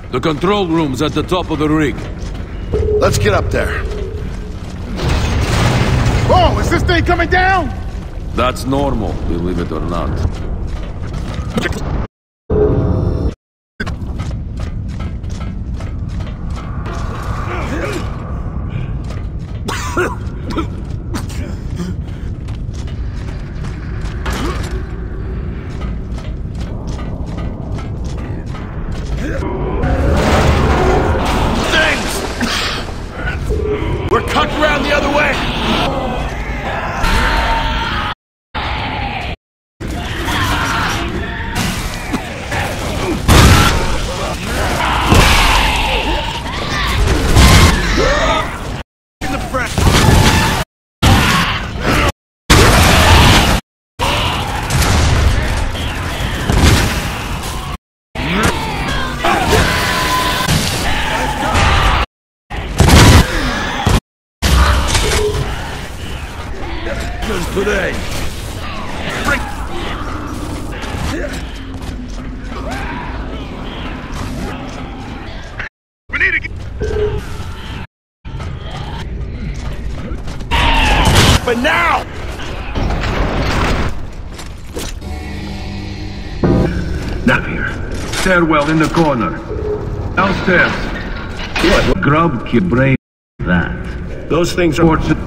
The control room's at the top of the rig. Let's get up there. Oh, is this thing coming down? That's normal, believe it or not. We're cut around the other way! In the front. Today. We need to get... But now! Napier. Stairwell in the corner. Downstairs. What? Grub your brain. That. Those things are... Fortune.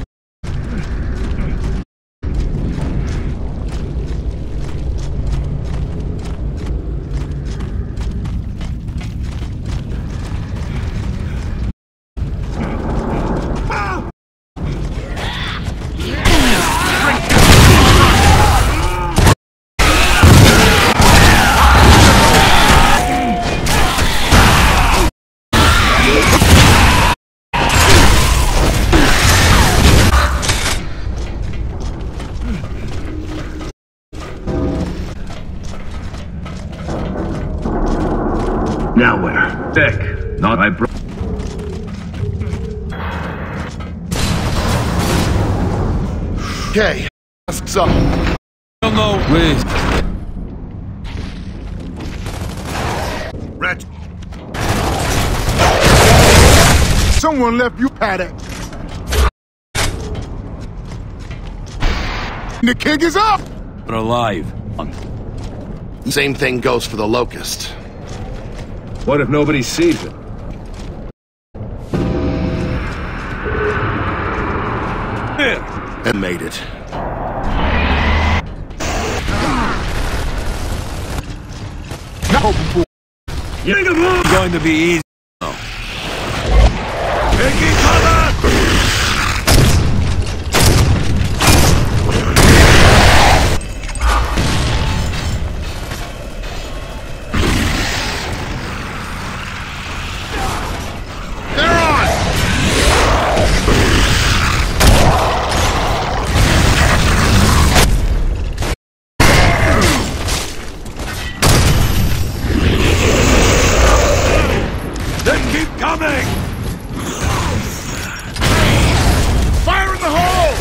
Now where? Deck. Not I bro. Okay. Masks up. No, wait. Rat. Someone left you paddock. The king is up! We're alive. Same thing goes for the Locust. What if nobody sees it? Here. And made it. No, It's going to be easy. Taking cover! Keep coming! fire in the hole!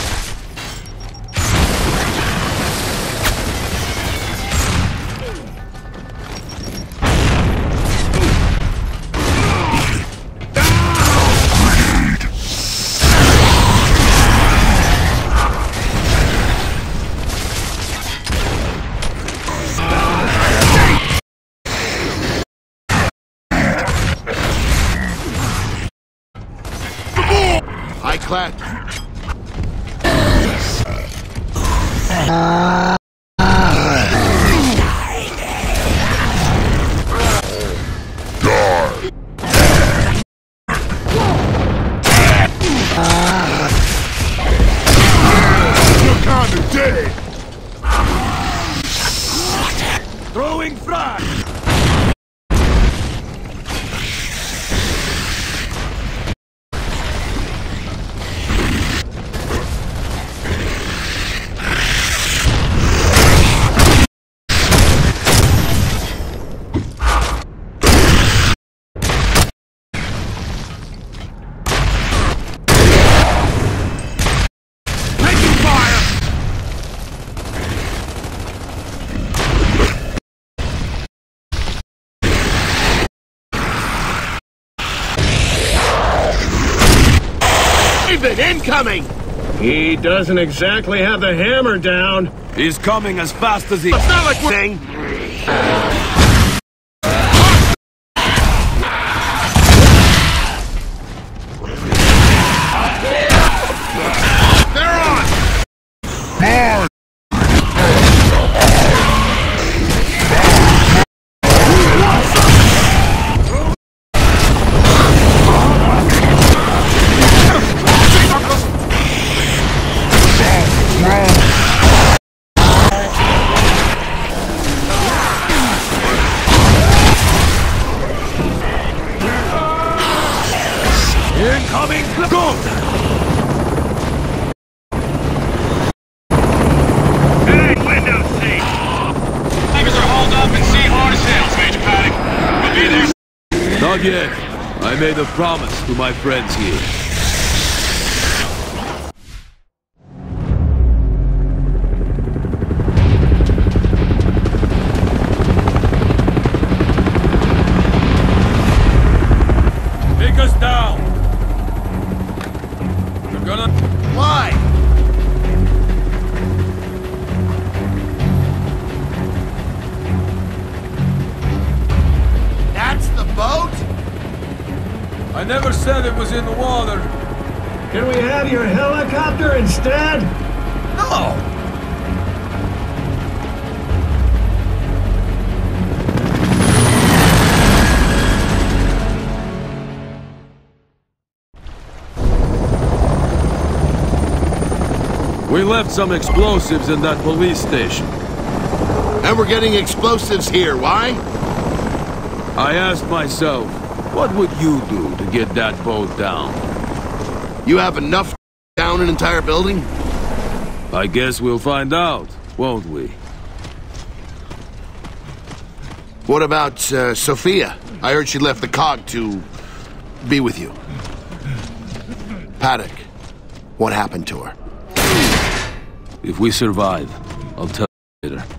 Ironclad. You're kinda dead! Throwing frag! Raven, incoming! He doesn't exactly have the hammer down. He's coming as fast as he... It's not like we're... They're on! Hard! Incoming! Go! Hey, window seat! Tankers are hauled up and sea hard sails, Major Paddock. We'll be there. Not yet. I made a promise to my friends here. Take us down! We're gonna... Why? That's the boat? I never said it was in the water. Can we have your helicopter instead? No! We left some explosives in that police station. And we're getting explosives here, why? I asked myself, what would you do to get that boat down? You have enough down an entire building? I guess we'll find out, won't we? What about, Sophia? I heard she left the COG to be with you. Paddock, what happened to her? If we survive, I'll tell you later.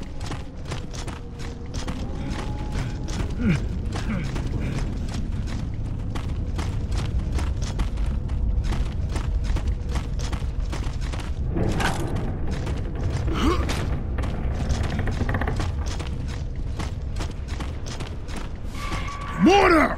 Mortar!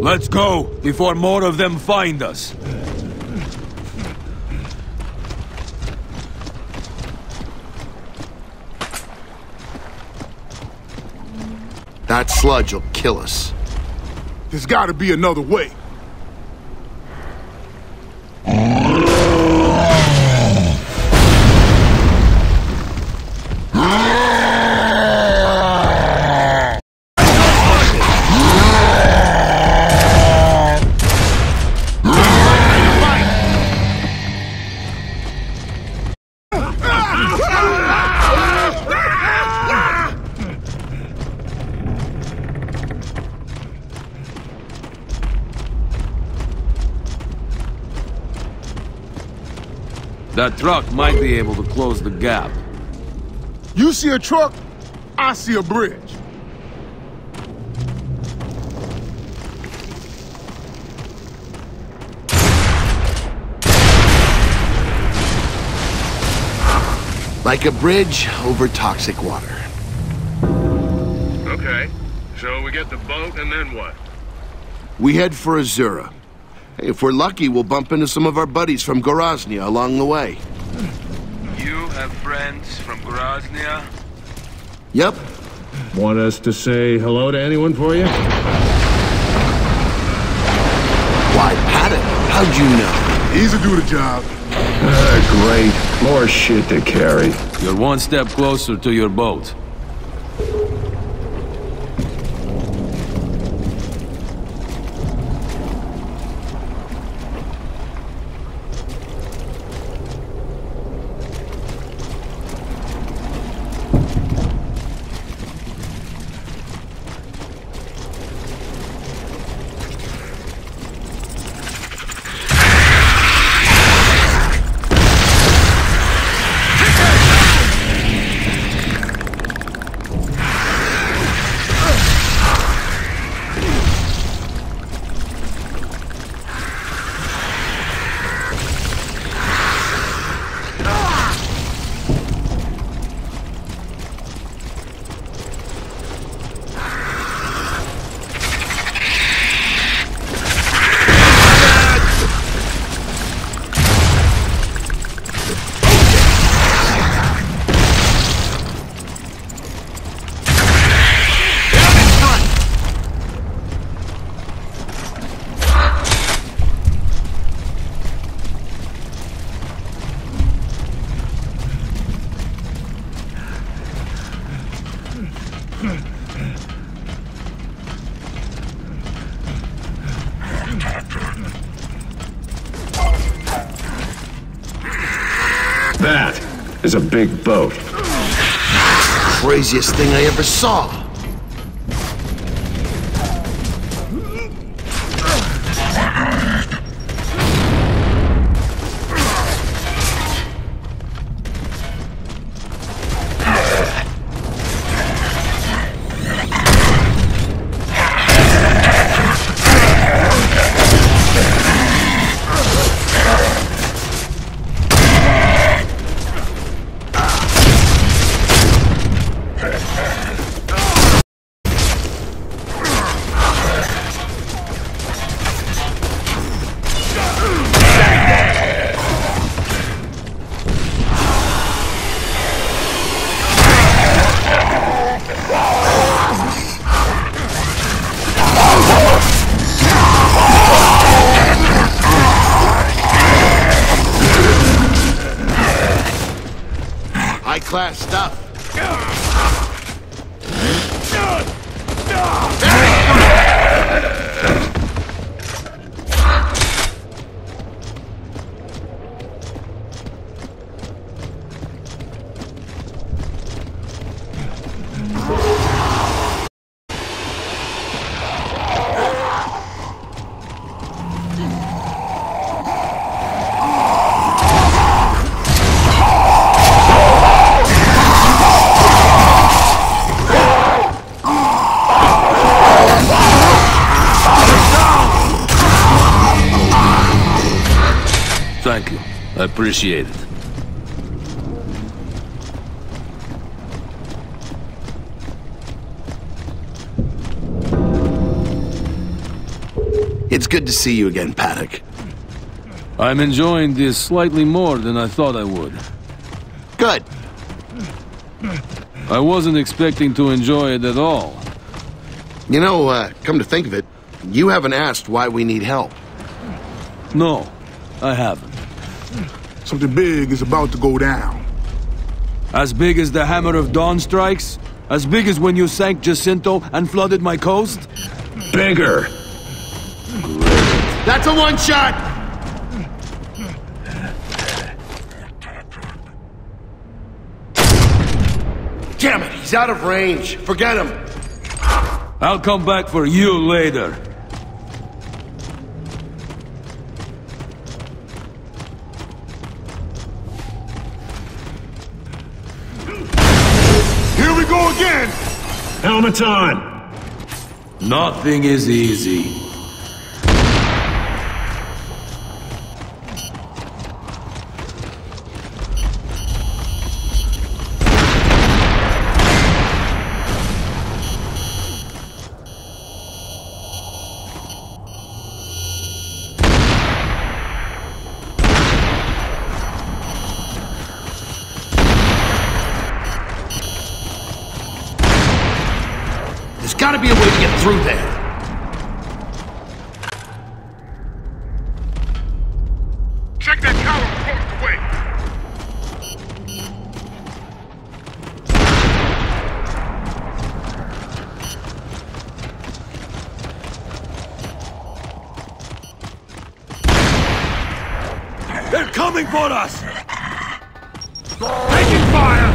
Let's go, before more of them find us. That sludge will kill us. There's gotta be another way. That truck might be able to close the gap. You see a truck, I see a bridge. Like a bridge over toxic water. Okay. So we get the boat and then what? We head for Azura. Hey, if we're lucky, we'll bump into some of our buddies from Goraznia along the way. You have friends from Groznia? Yep. Want us to say hello to anyone for you? Why, Paddock, how'd you know? Easy to do the job. Great. More shit to carry. You're one step closer to your boat. That is a big boat. Craziest thing I ever saw. High-class stuff. Thank you. I appreciate it. It's good to see you again, Paddock. I'm enjoying this slightly more than I thought I would. Good. I wasn't expecting to enjoy it at all. You know, come to think of it, you haven't asked why we need help. No, I haven't. Something big is about to go down. As big as the Hammer of Dawn strikes? As big as when you sank Jacinto and flooded my coast? Bigger. That's a one-shot! Damn it, he's out of range. Forget him. I'll come back for you later. Here we go again! Helmets on. Nothing is easy. There's gotta be a way to get through there. Check that tower across the way. They're coming for us! Taking fire!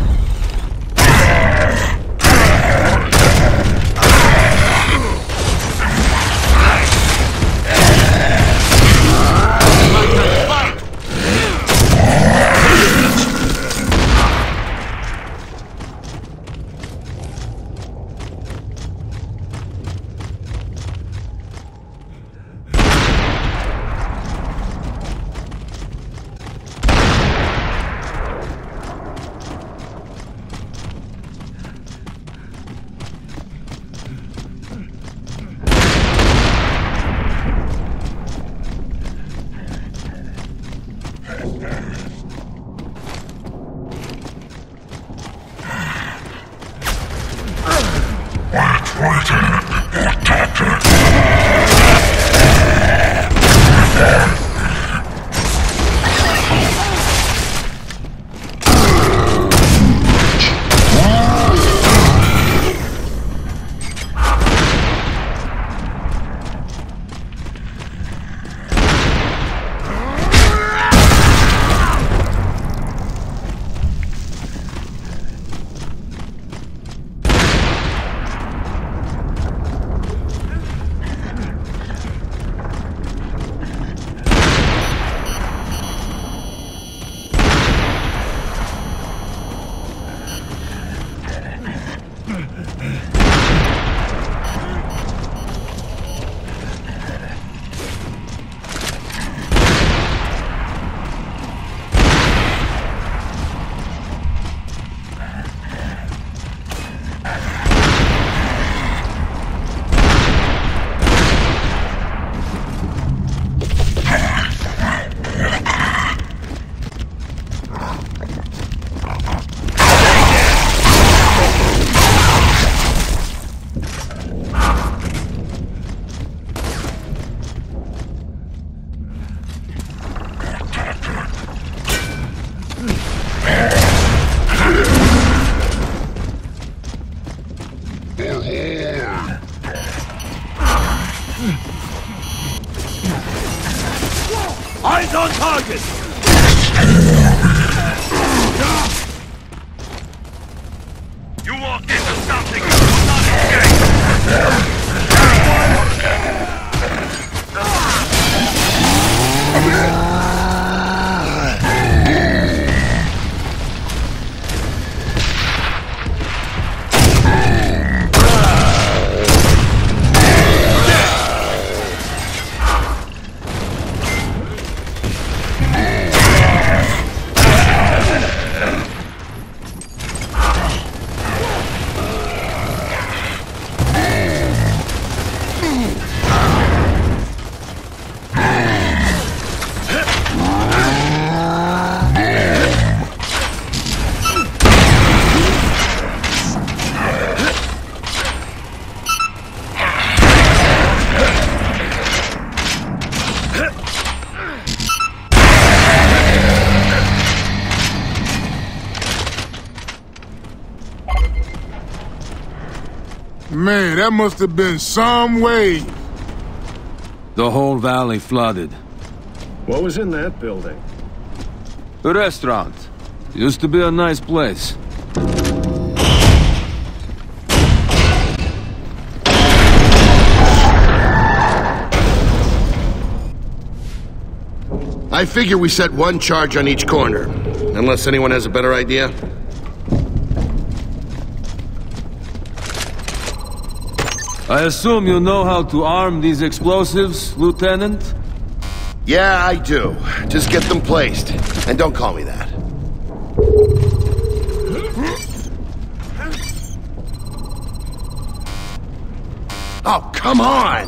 Eyes on target! You walked into something you will not escape! Man, that must have been some wave. The whole valley flooded. What was in that building? The restaurant. Used to be a nice place. I figure we set one charge on each corner. Unless anyone has a better idea. I assume you know how to arm these explosives, Lieutenant? Yeah, I do. Just get them placed. And don't call me that. Oh, come on!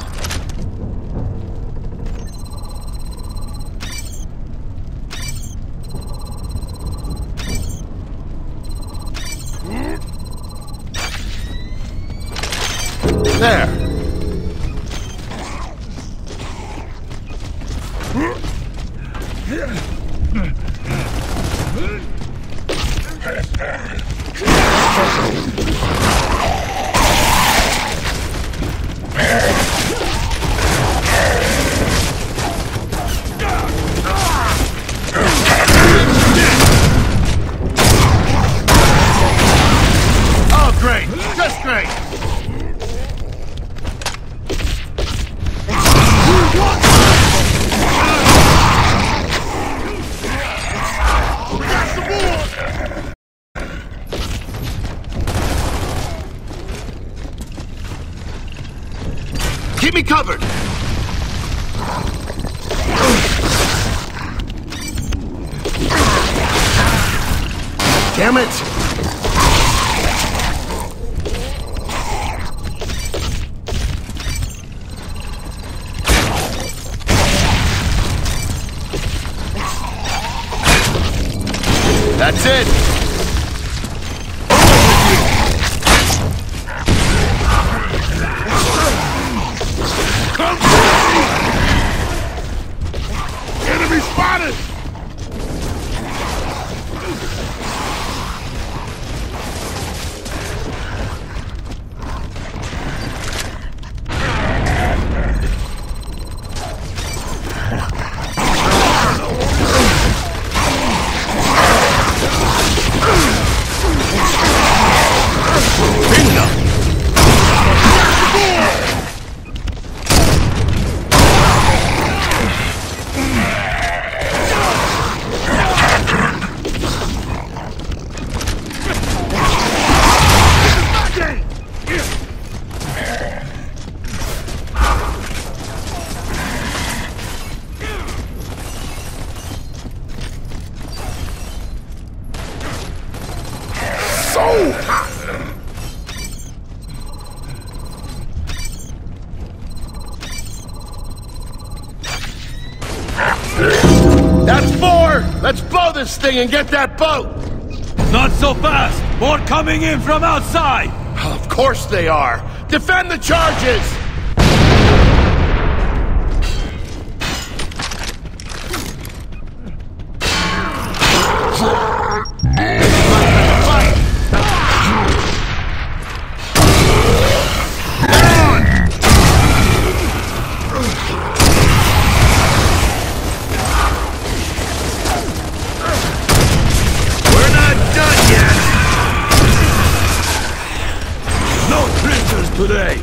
There. Oh, great. Just great. Keep me covered! Damn it! That's it! Enemy spotted! That's 4! Let's blow this thing and get that boat! Not so fast! More coming in from outside! Of course they are! Defend the charges! Today.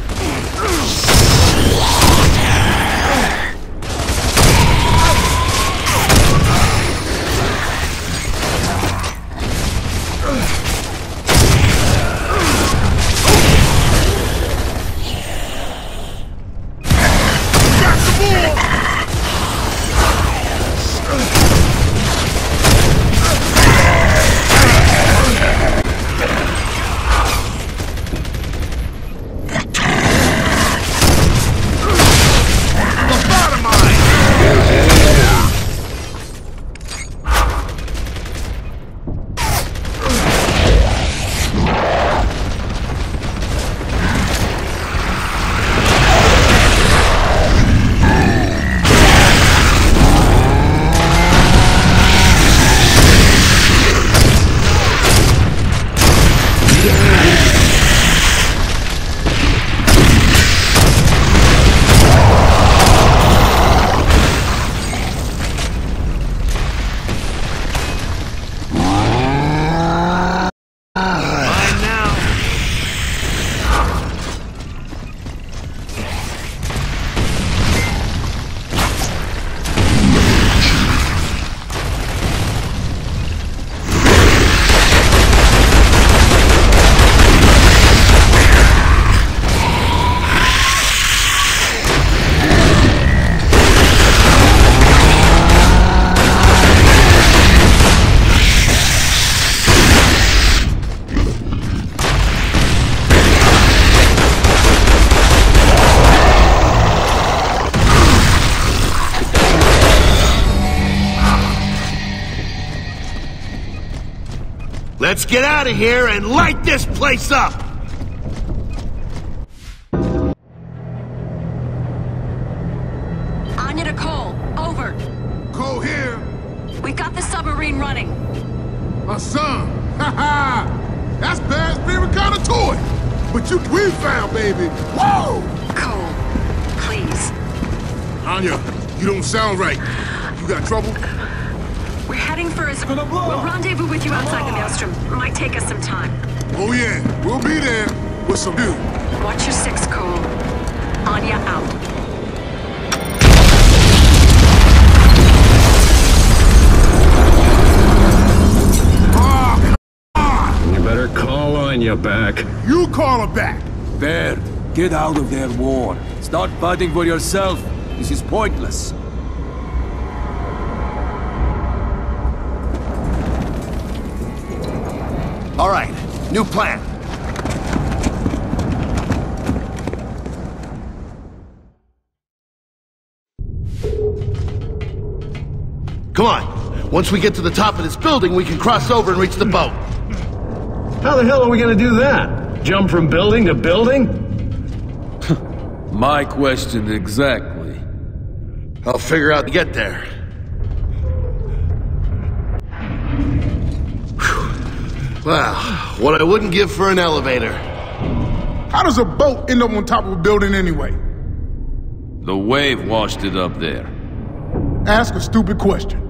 Let's get out of here and light this place up! Anya to Cole. Over. Cole here. We've got the submarine running. My son. Ha ha! That's bad spirit kind of toy. But we found, baby. Whoa! Cole, please. Anya, you don't sound right. You got trouble? We're heading for his... We'll rendezvous with you outside the Maelstrom. Might take us some time. Oh yeah, we'll be there with some dude. Watch your six, Cole. Anya out. You better call Anya back. You call her back. Baird, get out of their war. Start fighting for yourself. This is pointless. All right, new plan. Come on. Once we get to the top of this building, we can cross over and reach the boat. How the hell are we gonna do that? Jump from building to building? My question exactly. I'll figure out to get there. Whew. Wow, what I wouldn't give for an elevator. How does a boat end up on top of a building anyway? The wave washed it up there. Ask a stupid question.